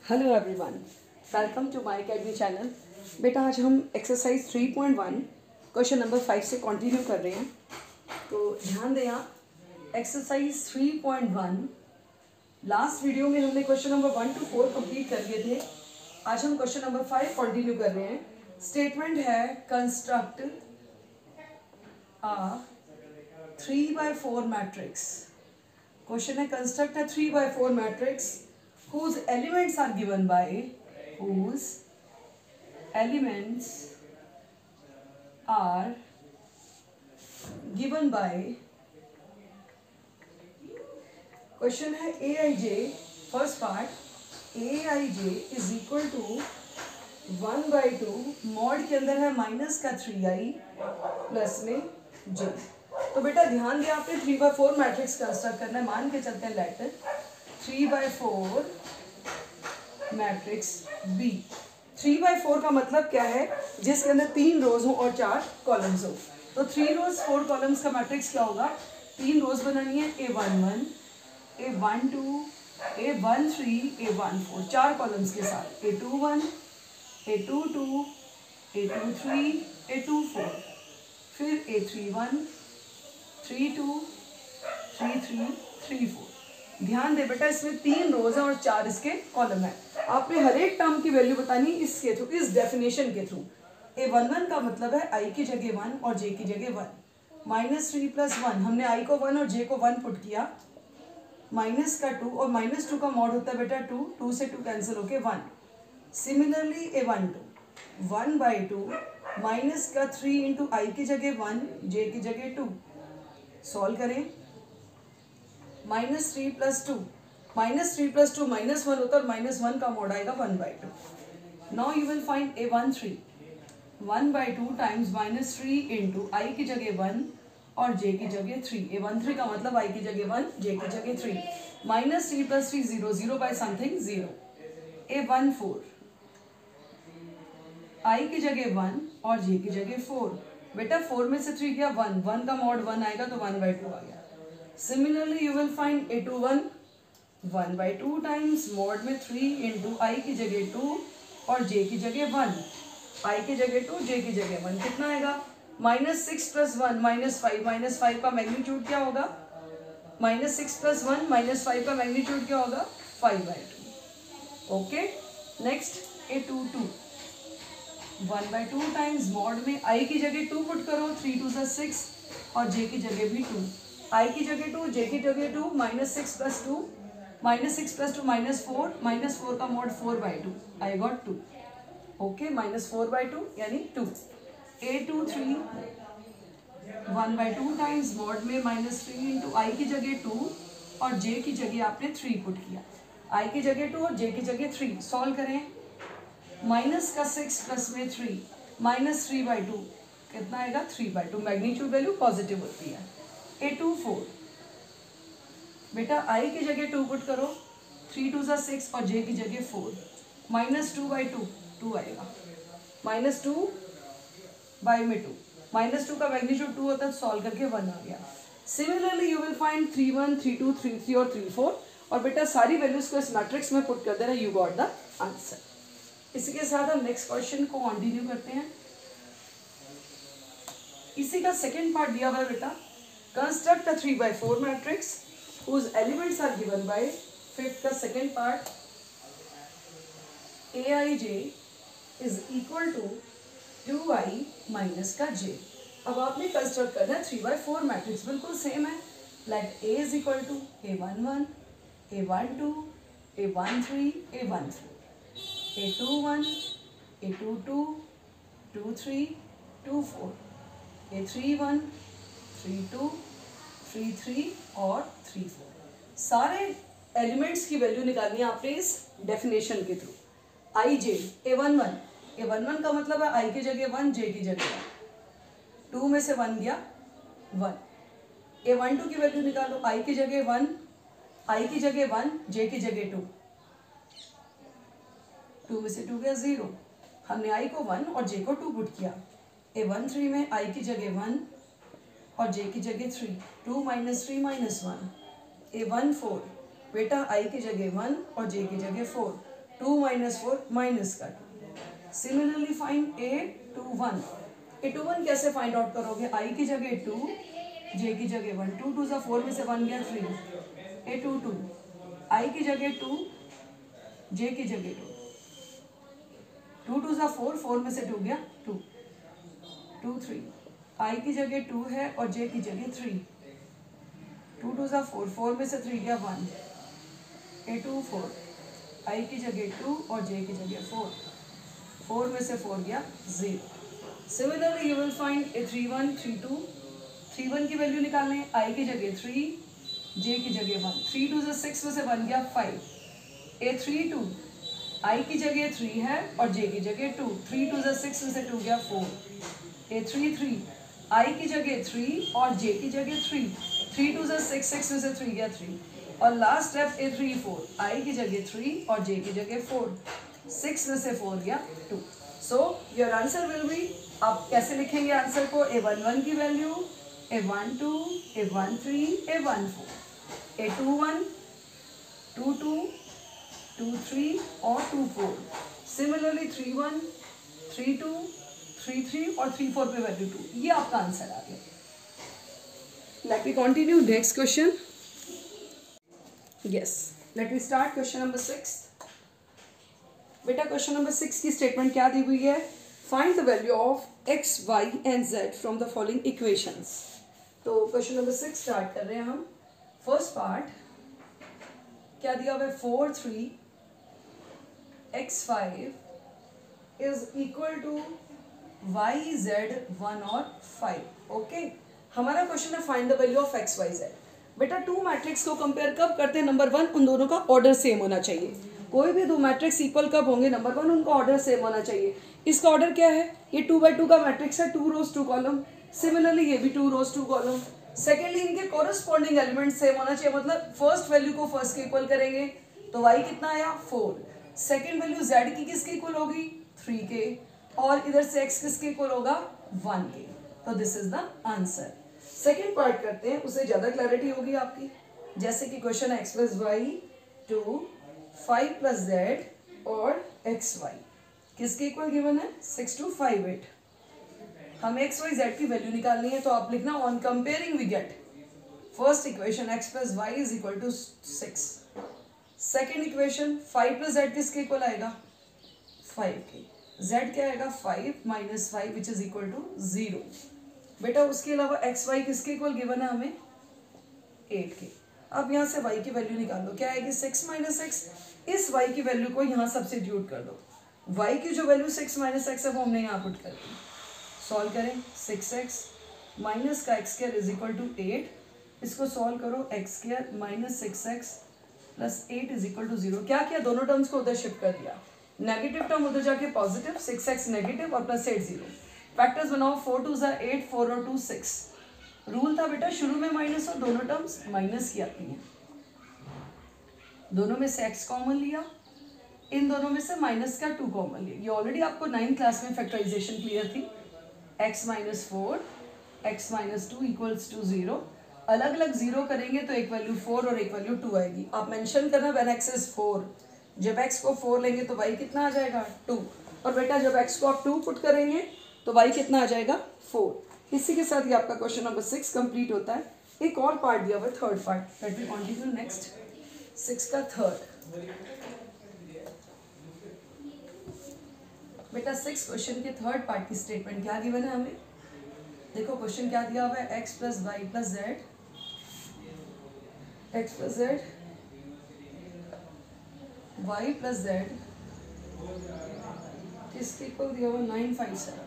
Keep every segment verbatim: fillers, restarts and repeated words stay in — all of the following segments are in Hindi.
Hello everyone, welcome to my academy channel. बेटा आज हम exercise three point one question number five से कंटिन्यू कर रहे हैं। तो ध्यान दें आप, exercise three point one last video में हमने question number one two four complete कर लिए थे। आज हम क्वेश्चन नंबर फाइव कंटिन्यू कर रहे हैं। स्टेटमेंट है construct a three by four matrix. Question है construct a three by four matrix whose elements are given by whose elements are given by question है a i j. First part, a i j is equal to one by two, mod के अंदर है माइनस का थ्री आई प्लस में जे। तो बेटा ध्यान दिया, आपने three by four matrix construct करना है। मान के चलते हैं let three by four matrix B. Three by four का मतलब क्या है? जिसके अंदर तीन रोज हो और चार कॉलम्स हो। तो थ्री रोज फोर कॉलम्स का मैट्रिक्स क्या होगा? तीन रोज बनानी है, a one one, a one two, a one three, a one four, चार कॉलम्स के साथ a two one, a two two, a two three, a two four, फिर a three one, three two, three three, three four. ध्यान दे बेटा, इसमें तीन रोज है और चार इसके कॉलम है। आपने हर एक टर्म की वैल्यू बतानी इसके थ्रू, इस डेफिनेशन के थ्रू। ए वन वन का मतलब है आई की जगह वन और जे की जगह one. Minus three plus one, हमने आई को वन और जे को वन पुट किया, माइनस का टू, और माइनस टू का मॉड होता है बेटा टू, टू से टू कैंसिल होके one. Similarly a one two, one by two, minus का थ्री इंटू आई की जगह वन, जे की जगह टू। सॉल्व करें, minus three plus two, minus three plus two minus one होता है और माइनस वन का मोड आएगा one by two. Now you will find a one three, one by two times minus three into i की जगह वन और जे की जगह थ्री। ए वन थ्री का मतलब आई की जगह वन, जे की जगह three. Minus three plus three zero, zero by something zero. A one four, i की जगह वन और जे की जगह फोर। बेटा फोर में से थ्री गया वन, वन का मॉड वन आएगा तो वन बाई टू आ गया। Similarly, you will find a two one, one by two times mod में थ्री इंटू आई की जगह टू और जे की जगह वन, आई की जगह टू, जे की जगह वन। कितना आएगा? Minus six plus one minus five, minus five का मैग्नीट्यूड क्या होगा? Minus six plus one minus five का मैग्नीट्यूड क्या होगा? Five by two. Okay, next a two two, one by two times mod में आई की जगह टू पुट करो, थ्री टू सा सिक्स और जे की जगह भी टू, आई की जगह टू, जे की जगह two, minus six plus two, minus six plus two minus four, minus four का mod four by two, I got two. Okay, minus four by two यानी two. A two three, one by two times mod में माइनस थ्री इंटू आई की जगह टू और जे की जगह आपने थ्री पुट किया, आई की जगह टू और जे की जगह थ्री। सॉल्व करें, माइनस का सिक्स प्लस में three, minus three by two, कितना आएगा? Three by two. Magnitude value positive होती है। ए टू फोर, बेटा आई की जगह टू पुट करो, थ्री टू सा सिक्स और जे की जगह four, minus two by two, two आएगा। माइनस टू बाई में टू, माइनस टू का मैग्नीट्यूड टू होता है तो सॉल्व करके वन आ गया। Similarly you will find three one, three two, three three और थ्री फोर, और बेटा सारी वैल्यूज को इस मैट्रिक्स में पुट कर देना, यू गॉट द आंसर। इसी के साथ हम नेक्स्ट क्वेश्चन को कंटिन्यू करते हैं। इसी का सेकेंड पार्ट दिया हुआ है बेटा, construct a three by four matrix whose elements are given by, fifth का second part, a i j is equal to two i minus का जे। अब आपने कंस्ट्रक्ट करना है थ्री बाई फोर मैट्रिक्स, बिल्कुल सेम है। Like a is equal to a one one, a one two, a one three, a one three, a two one, a two two, two three, two four, a three one, three two, three three और थ्री फोर। सारे एलिमेंट्स की वैल्यू निकालनी है आपने इस डेफिनेशन के through. I j, a one one, a one one का मतलब है आई की जगह वन, जे की जगह वन, टू में से वन गया वन। ए वन टू की वैल्यू निकालो, आई की जगह वन, आई की जगह वन, जे की जगह टू, टू में से टू गया जीरो, हमने आई को वन और जे को टू पुट किया। ए वन थ्री में आई की जगह वन और जे की जगह three, two minus three minus one. A one four, बेटा आई की जगह वन और जे की जगह four, two minus four minus का two. Similarly find a two one. A two one कैसे फाइंड आउट करोगे? आई की जगह टू, जे की जगह वन, टू टू सा फोर में से वन गया three, a two two, i की जगह टू, जे की जगह टू, टू टू सा फोर, फोर में से टू गया टू, टू थ्री, आई की जगह टू है और जे की जगह थ्री, टू टू सा फोर, फोर में से थ्री गया one, a two four, i की जगह टू और जे की जगह फोर, फोर में से फोर गया zero. Similarly you will find a three one three two, three one की वैल्यू निकालने, आई की जगह थ्री, जे की जगह वन, थ्री टू से सिक्स में से बन गया five, a three two, i की जगह थ्री है और जे की जगह टू, थ्री टू से सिक्स में से टू गया four, a three three, i की जगह थ्री और जे की जगह थ्री, थ्री टू से सिक्स, सिक्स में से थ्री गया थ्री, और last step a three four, i की जगह थ्री और जे की जगह फोर, सिक्स में से फोर गया two. So your answer will be, आप कैसे लिखेंगे आंसर को? ए वन वन की value, a one two, a one three, a one four, a two one, two two, two three और two four. Similarly three one, three two, three three और थ्री फोर पे वैल्यू टू। ये आपका आंसर आ गया। Let me continue next question. Yes, let me start question number six. बेटा क्वेश्चन नंबर सिक्स की स्टेटमेंट क्या दी हुई है? Find the value of x y and z from the following equations. तो क्वेश्चन नंबर सिक्स स्टार्ट कर रहे हैं हम। फर्स्ट पार्ट क्या दिया हुआ है? Four three x five is equal to y z one और फाइव। ओके, हमारा क्वेश्चन है find the value of x y z. बेटा टू मैट्रिक्स को कंपेयर कब करते हैं? नंबर वन, उन दोनों का ऑर्डर सेम होना चाहिए। कोई भी दो मैट्रिक्स इक्वल कब होंगे? नंबर वन, उनका ऑर्डर सेम होना चाहिए। इसका ऑर्डर क्या है? ये टू बाई टू का मैट्रिक्स है, two rows two column. Similarly ये भी two rows two column. Secondly इनके कॉरस्पॉन्डिंग एलिमेंट सेम होना चाहिए, मतलब फर्स्ट वैल्यू को फर्स्ट के इक्वल करेंगे तो वाई कितना आया? फोर। सेकेंड वैल्यू जेड की किसके इक्वल होगी? थ्री के, और इधर से एक्स किसके इक्वल होगा? वन के। तो this is the answer. Second part करते हैं, उससे ज्यादा क्लैरिटी होगी आपकी। जैसे कि क्वेश्चन है x plus y two five plus z और एक्स वाई किसके इक्वल गिवन है? Six two five eight. हमें एक्स वाई जेड की वैल्यू निकालनी है, तो आप लिखना on comparing we get first equation x plus y is equal to six. Second equation five plus z किसके इक्वल आएगा? फाइव के। जेड क्या आएगा? Five minus five which is equal to zero. बेटा उसके अलावा एक्स वाई किसके इक्वल गिवन है हमें? एट के। अब यहाँ से y की वैल्यू निकाल दो, क्या आएगी? Six minus x. इस y की वैल्यू को यहाँ सब्स्टिट्यूट कर दो। y की जो वैल्यू सिक्स माइनस एक्स है वो हमने यहाँ पुट कर दी। सॉल्व करें, सिक्स एक्स माइनस का x square is equal to eight. इसको सॉल्व करो, x square minus six x plus eight is equal to zero. क्या किया? दोनों टर्म्स को उधर शिफ्ट कर दिया। नेगेटिव टर्म उधर जाके पॉजिटिव, सिक्स एक्स नेगेटिव और प्लस एट जीरो। फैक्टर्स बनाओ, फोर टू ज़ा एट, फोर और टू सिक्स। रूल था बेटा शुरू में माइनस और दोनों टर्म्स माइनस की आती हैं। दोनों में से x कॉमन लिया, इन दोनों में से माइनस का टू कॉमन लिया। ये ऑलरेडी आपको नाइन्थ क्लास में फैक्टराइजेशन क्लियर थी। x minus four, x minus two equals to zero. अलग अलग जीरो करेंगे तो एक वैल्यू फोर और एक वैल्यू टू आएगी। आप मेंशन करना व्हेन x इज फोर। जब x को फोर लेंगे तो y कितना आ जाएगा? टू। और बेटा जब x को आप टू पुट करेंगे तो y कितना आ जाएगा? फोर। इसी के साथ ये आपका क्वेश्चन नंबर सिक्स कंप्लीट होता है। एक और पार्ट दिया हुआ है, third part. Let me continue next. Six का थर्ड। बेटा सिक्स क्वेश्चन के थर्ड पार्ट की स्टेटमेंट क्या गिवन है हमें? देखो क्वेश्चन क्या दिया हुआ है? X plus y plus z, x plus z, y plus z किसके इक्वल दिया हुआ? Nine five seven.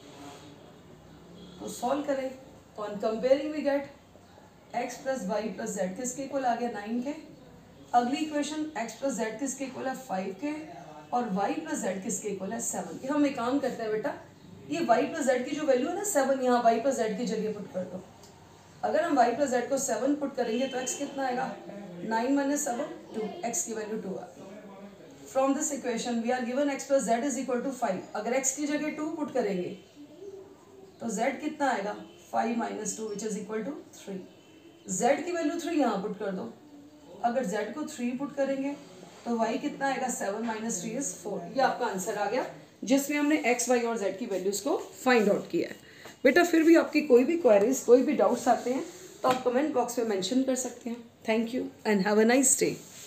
तो सॉल्व करें, on comparing we get x plus y plus z किसके इक्वल आ गया? नाइन के। अगली इक्वेशन x प्लस जेड किसके इक्वल है? फाइव के, और y प्लस जेड किसके इक्वल है? सेवन के। हम एक काम करते हैं बेटा, ये y प्लस जेड की जो वैल्यू है ना सेवन, यहाँ y प्लस जेड की जगह पुट कर दो। अगर हम y प्लस जेड को सेवन पुट करेंगे तो x कितना आएगा? Nine minus seven, two. x की वैल्यू टू आ गई। From this equation we are given x plus z is equal to five. अगर x की जगह टू पुट करेंगे तो z कितना आएगा? Five minus two which is equal to three. z की वैल्यू थ्री यहाँ पुट कर दो। अगर z को थ्री पुट करेंगे तो y कितना आएगा, seven minus three is four. ये आपका आंसर आ गया जिसमें हमने x, y और z की वैल्यूज़ को फाइंड आउट किया है। बेटा फिर भी आपकी कोई भी क्वेरीज, कोई भी डाउट्स आते हैं तो आप कमेंट बॉक्स में मेंशन कर सकते हैं। Thank you and have a nice day.